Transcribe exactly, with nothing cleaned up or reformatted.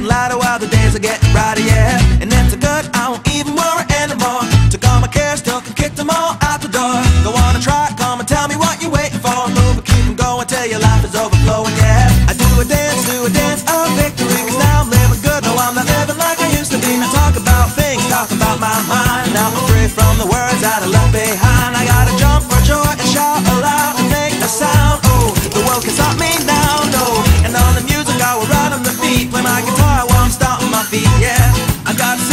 getting lighter while the days are getting brighter, yeah. And it's a good, I won't even worry anymore. Took all my cares, took and kicked them all out the door. Go on and try, come and tell me what you're waiting for. Move and keep 'em going till your life is overflowing, yeah. I do a dance, do a dance of victory, 'cause now I'm living good, no I'm not living like I used to be. Now talk about things, talk about my mind. Now I'm free from the words that I left behind. I gotta jump for joy and shout aloud and make a sound. Oh, the world can stop me now, no. And on the music I will run on the beat. Play my guitar while I'm stomping my feet, yeah. I got